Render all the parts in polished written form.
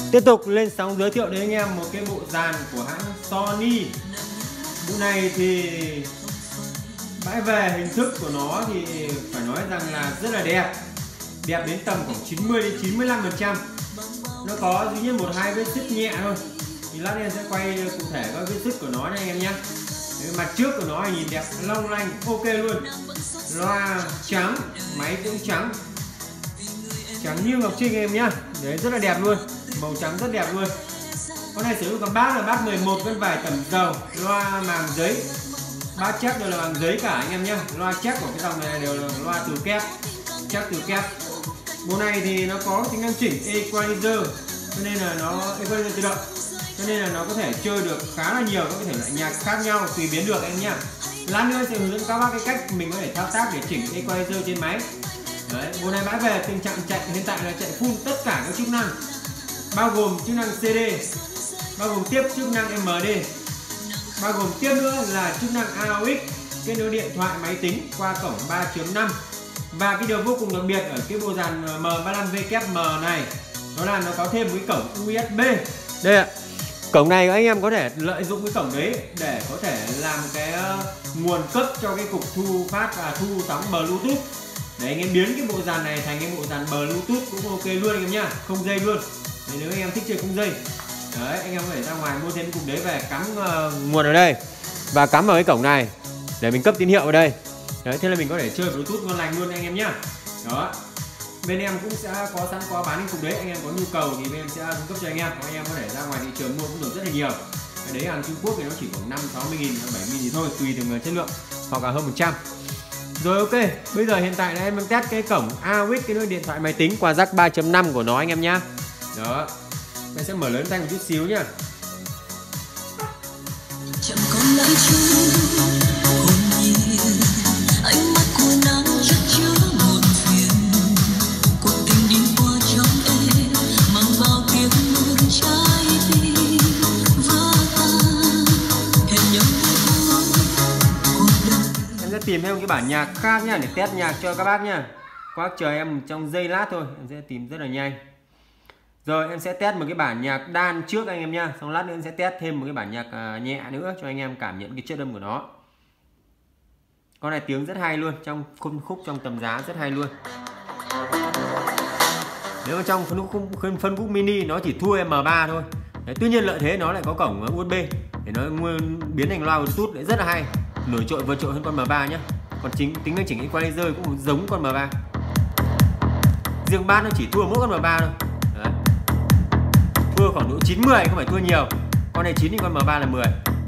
Tiếp tục lên sóng giới thiệu đến anh em một cái bộ dàn của hãng Sony. Bộ này thì bãi về hình thức của nó thì phải nói rằng là rất là đẹp. Đẹp đến tầm khoảng 90 đến 95%. Nó có duy nhất một hai vết xước nhẹ thôi. Thì lát em sẽ quay cụ thể các vết xước của nó nha anh em nhé. Mặt trước của nó nhìn đẹp long lanh, ok luôn. Loa trắng, máy cũng trắng. Trắng như ngọc trinh em nhá. Đấy, rất là đẹp luôn. Màu trắng rất đẹp luôn. Con này sử dụng con bát là bát 11 cân vải tẩm dầu. Loa màng giấy. Bát chắc đều là màng giấy cả anh em nhá. Loa chắc của cái dòng này đều là loa từ kép. Chắc từ kép. Bộ này thì nó có tính năng chỉnh equalizer, cho nên là nó equalizer tự động, cho nên là nó có thể chơi được khá là nhiều các thể loại nhạc khác nhau, tùy biến được em nhá. Lát nữa sẽ hướng dẫn các bác cái cách mình có thể thao tác để chỉnh equalizer trên máy. Đấy, bộ này bãi về tình trạng chạy hiện tại là chạy full tất cả các chức năng, bao gồm chức năng CD, bao gồm tiếp chức năng MD, bao gồm tiếp nữa là chức năng AUX, kết nối điện thoại máy tính qua cổng 3.5. Và cái điều vô cùng đặc biệt ở cái bộ dàn M35WM này đó là nó có thêm một cái cổng USB. Đây ạ. Cổng này anh em có thể lợi dụng cái cổng đấy để có thể làm cái nguồn cấp cho cái cục thu phát và thu sóng Bluetooth. Để anh em biến cái bộ dàn này thành cái bộ dàn Bluetooth cũng ok luôn anh em nhá, không dây luôn. Để nếu anh em thích chơi không dây. Đấy, anh em có thể ra ngoài mua thêm cái cục đấy về cắm nguồn ở đây và cắm vào cái cổng này để mình cấp tín hiệu ở đây. Đấy, thế là mình có thể chơi Bluetooth ngon lành luôn anh em nhá. Đó. Bên em cũng sẽ có sẵn có bán cái cục đấy, anh em có nhu cầu thì bên em sẽ cung cấp cho anh em. Anh em có thể ra ngoài thị trường mua cũng được rất là nhiều. Cái đấy hàng Trung Quốc thì nó chỉ khoảng 50-60 nghìn, 70 nghìn thì thôi, tùy từng chất lượng, hoặc là hơn 100. Rồi ok, bây giờ hiện tại là em đang test cái cổng AUX, cái nối điện thoại máy tính qua jack 3.5 của nó anh em nhá. Đó. Mình sẽ mở lớn thanh một chút xíu nhá. Chẳng còn lại chung hồn nhiên, ánh mắt của nàng chất chứa một phiền, cuộc tình đi qua trong em mang vào tiếng nuốt trái tim vỡ tan, hẹn nhau cuộc đời. Em sẽ tìm thêm cái bản nhạc khác nhá để test nhạc cho các bác nhá. Các bác chờ em trong giây lát thôi, em sẽ tìm rất là nhanh. Rồi em sẽ test một cái bản nhạc đan trước anh em nhá. Xong lát nữa em sẽ test thêm một cái bản nhạc nhẹ nữa cho anh em cảm nhận cái chất âm của nó. Con này tiếng rất hay luôn, trong khúc trong tầm giá rất hay luôn. Nếu mà trong phân khúc mini nó chỉ thua M3 thôi. Đấy, tuy nhiên lợi thế nó lại có cổng USB để nó biến thành loa Bluetooth lại rất là hay, nổi trội vượt trội hơn con M3 nhé. Còn tính năng chỉnh equalizer cũng giống con M3. Riêng bass nó chỉ thua mỗi con M3 thôi. Đấy. Thua khoảng độ 9-10, không phải thua nhiều. Con này 9 thì con M3 là 10.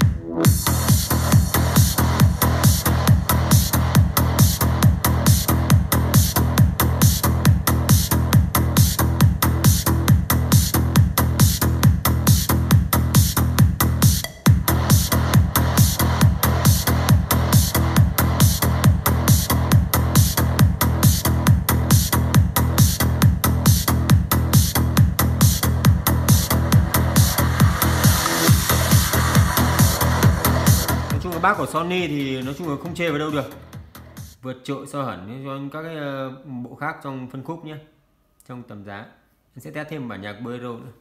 Bác của Sony thì nói chung là không chê vào đâu được, vượt trội so hẳn cho các cái bộ khác trong phân khúc nhé, trong tầm giá. Em sẽ test thêm bản nhạc Bolero nữa.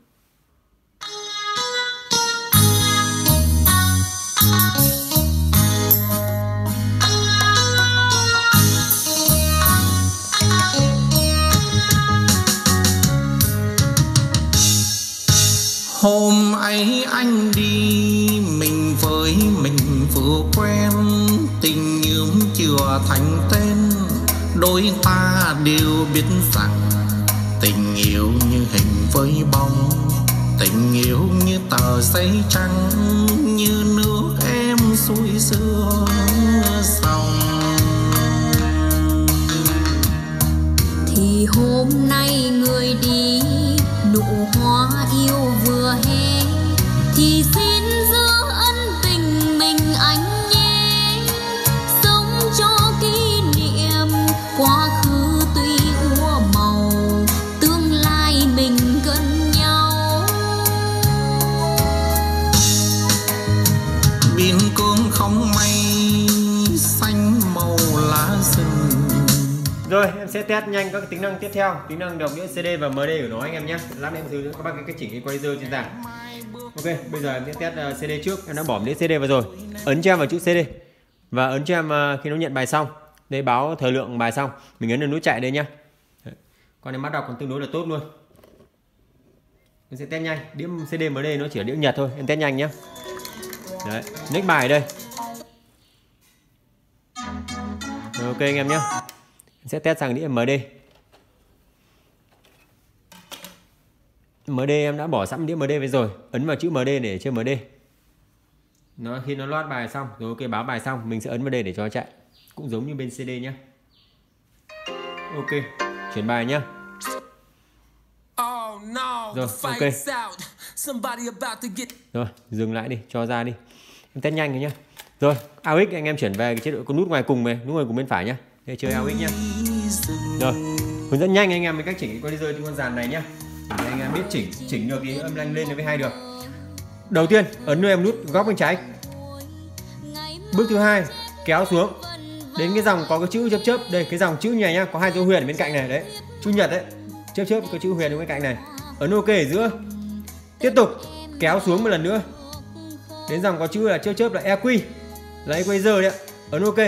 Hôm ấy anh đi mình với mình vừa quen, tình yêu chưa thành tên, đôi ta đều biết rằng tình yêu như hình với bóng, tình yêu như tờ giấy trắng, như nước em xuôi xưa dòng. Thì hôm nay người đi, nụ hoa yêu vừa hé, thì xin giữ ân tình mình anh nhé, sống cho kỷ niệm quá khứ tuy úa màu, tương lai mình gần nhau. Biển cương không mây xanh màu lá rừng, Rồi em sẽ test nhanh các tính năng tiếp theo, tính năng đọc đĩa CD và MD của nó anh em nhé. Lát em hướng dẫn các bác cái cách chỉnh equalizer trên giàn. Ok, bây giờ em sẽ test CD trước. Em đã bỏ đĩa CD vào rồi. Ấn cho em vào chữ CD và ấn cho em khi nó nhận bài xong. Đây báo thời lượng bài xong. Mình ấn vào nút chạy đây nhá. Còn em bắt đọc còn tương đối là tốt luôn. Em sẽ test nhanh. Đĩa CD MD nó chỉ là đĩa Nhật thôi. Em test nhanh nhé. Đấy, next bài ở đây. Rồi, ok anh em nhé. Em sẽ test sang đĩa MD. MD em đã bỏ sẵn đĩa MD với rồi. Ấn vào chữ MD để chơi MD. Khi nó load bài xong rồi, ok, báo bài xong mình sẽ ấn vào đây để cho nó chạy. Cũng giống như bên CD nhé. Ok, chuyển bài nhé. Rồi, ok. Rồi, dừng lại đi, cho ra đi. Em test nhanh rồi nhé. Rồi, AUX anh em chuyển về cái chế độ có nút ngoài cùng về, nút ngoài cùng bên phải nhé. Để chơi AUX nhé. Rồi, hướng dẫn nhanh anh em về cách chỉnh equalizer trên con dàn này nhé. Để anh em biết chỉnh được thì âm thanh lên nó mới hay được. Đầu tiên, ấn em nút góc bên trái. Bước thứ hai, kéo xuống đến cái dòng có cái chữ chớp chớp. Đây, cái dòng chữ này nhá, có hai dấu huyền ở bên cạnh này đấy. Chữ nhật đấy. Chớp chớp có chữ huyền ở bên cạnh này. Ấn ok ở giữa. Tiếp tục kéo xuống một lần nữa. Đến dòng có chữ là chớp chớp là EQ, là equalizer đấy. Ấn ok.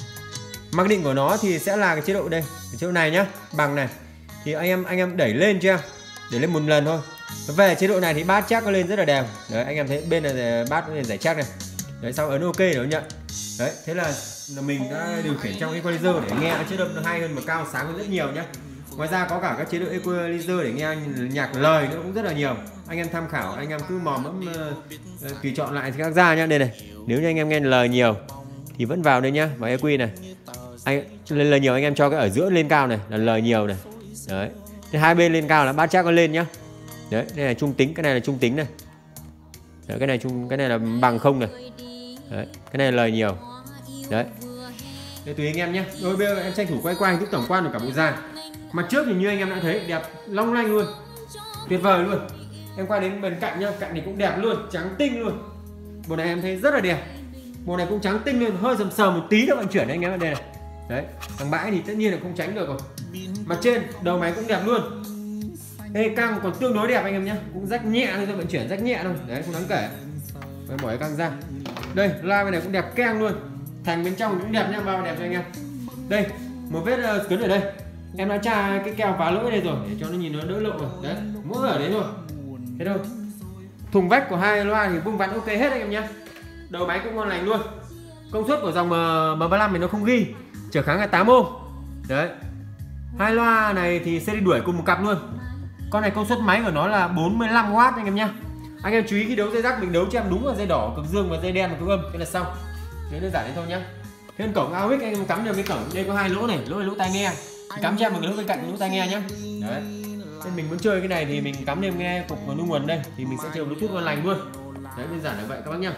Mặc định của nó thì sẽ là cái chế độ đây, cái chế độ này nhá, bằng này. Thì anh em đẩy lên cho em. Để lên một lần thôi. Về chế độ này thì bát chắc nó lên rất là đều. Đấy, anh em thấy bên này bát nó giải chắc này. Đấy, sau ấn ok để nó nhận. Đấy, thế là mình đã điều khiển trong equalizer để nghe chế độ nó hay hơn và cao sáng hơn rất nhiều nhé. Ngoài ra có cả các chế độ equalizer để nghe nhạc lời nữa cũng rất là nhiều. Anh em tham khảo, anh em cứ mò mẫm tùy chọn lại thì các ra nhá. Đây này, nếu như anh em nghe lời nhiều thì vẫn vào đây nhá, vào EQ này. Anh lên lời nhiều anh em cho cái ở giữa lên cao này là lời nhiều này. Đấy. Thế hai bên lên cao là bát chắc nó lên nhá. Đấy, đây là trung tính, cái này là trung tính này. Đấy, cái này là bằng không này. Đấy, cái này là lời nhiều. Đấy. Để tùy anh em nhé. Rồi bây giờ em tranh thủ quay qua hình thức tổng quan của cả bộ dàn. Mặt trước thì như anh em đã thấy đẹp long lanh luôn. Tuyệt vời luôn. Em qua đến bên cạnh nhá, cạnh này cũng đẹp luôn, trắng tinh luôn. Bộ này em thấy rất là đẹp. Bộ này cũng trắng tinh luôn, hơi sầm sờ một tí nữa bạn chuyển anh em ở đây này. Đấy, thằng bãi thì tất nhiên là không tránh được rồi. Mặt trên đầu máy cũng đẹp luôn. Đây căng còn tương đối đẹp anh em nhé, cũng rách nhẹ thôi, vận chuyển rách nhẹ thôi, đấy không đáng kể. Phải bỏ cái căng ra. Đây loa bên này cũng đẹp keng luôn, thành bên trong cũng đẹp nha, bao đẹp cho anh em. Đây một vết cứng ở đây, em đã tra cái keo vá lỗi đây rồi để cho nó nhìn nó đỡ lộ rồi. Đấy mỗi ở đấy thôi, thế thôi. Thùng vách của hai loa thì vuông vắn ok hết anh em nhé. Đầu máy cũng ngon lành luôn. Công suất của dòng M35 thì nó không ghi, trở kháng là 8 ohm. Đấy. Hai loa này thì sẽ đi đuổi cùng một cặp luôn. Con này công suất máy của nó là 45W anh em nhé. Anh em chú ý khi đấu dây rắc mình đấu cho em đúng là dây đỏ cực dương và dây đen là cực âm, thế là xong. Thế đơn giản đấy thôi nhá. Trên cổng AUX anh em cắm vào cái cổng, đây có hai lỗ này, lỗ tai nghe. Cắm cho em một cái lỗ bên cạnh lỗ tai nghe nhá. Đấy. Nên mình muốn chơi cái này thì mình cắm thêm nghe cục vào nu nguồn đây thì mình sẽ chơi Bluetooth ngon lành luôn. Đấy đơn giản là vậy các bác nhá.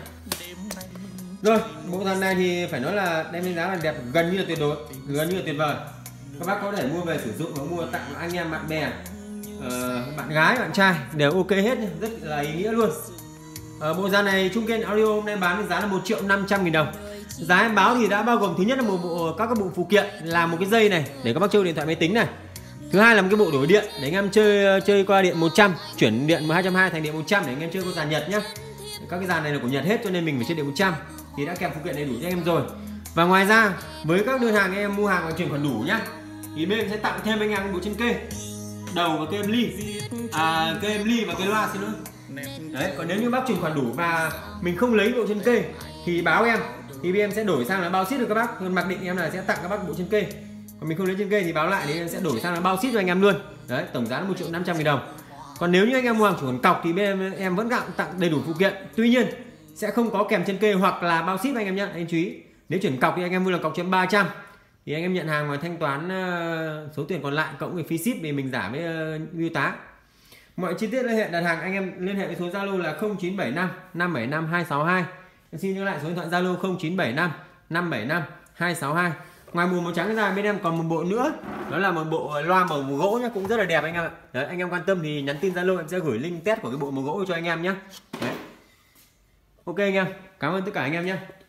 Rồi, bộ dàn này thì phải nói là đem đánh giá là đẹp gần như là tuyệt đối, gần như là tuyệt vời. Các bác có thể mua về sử dụng và mua tặng anh em bạn bè, bạn gái, bạn trai đều ok hết, rất là ý nghĩa luôn. Bộ dàn này Trung Kiên Audio hôm nay bán với giá là 1.500.000 đồng. Giá em báo thì đã bao gồm thứ nhất là một bộ các bộ phụ kiện là một cái dây này để các bác chơi điện thoại máy tính này. Thứ hai là một cái bộ đổi điện để anh em chơi qua điện 100, chuyển điện 220 thành điện 100 để anh em chơi con dàn Nhật nhá. Các cái dàn này là của Nhật hết cho nên mình phải chơi điện 100 thì đã kèm phụ kiện đầy đủ cho anh em rồi. Và ngoài ra với các đơn hàng anh em mua hàng và chuyển khoản đủ nhá thì bên sẽ tặng thêm anh em bộ chân kê đầu và cây âm ly, cây âm ly và cây loa xin lỗi. Đấy, còn nếu như bác chuyển khoản đủ và mình không lấy bộ chân kê thì báo em thì bên em sẽ đổi sang là bao ship được các bác. Mặc định em là sẽ tặng các bác bộ chân kê. Còn mình không lấy chân kê thì báo lại thì em sẽ đổi sang là bao ship cho anh em luôn. Đấy, tổng giá là 1.500.000 đồng. Còn nếu như anh em mua hàng chuyển khoản cọc thì bên em vẫn tặng đầy đủ phụ kiện. Tuy nhiên sẽ không có kèm chân kê hoặc là bao ship anh em nhé. Anh chú ý. Nếu chuyển cọc thì anh em mua là cọc trên 300 thì anh em nhận hàng và thanh toán số tiền còn lại cộng với phí ship thì mình giảm với bưu tá. Mọi chi tiết liên hệ đặt hàng anh em liên hệ với số Zalo là 0975 575 262. Em xin nhớ lại số điện thoại Zalo 0975 575 262. Ngoài bộ màu trắng ra bên em còn một bộ nữa, đó là một bộ loa màu gỗ nhá, cũng rất là đẹp anh em ạ. Đấy, anh em quan tâm thì nhắn tin Zalo em sẽ gửi link test của cái bộ màu gỗ cho anh em nhé. Đấy. Ok anh em, cảm ơn tất cả anh em nhé.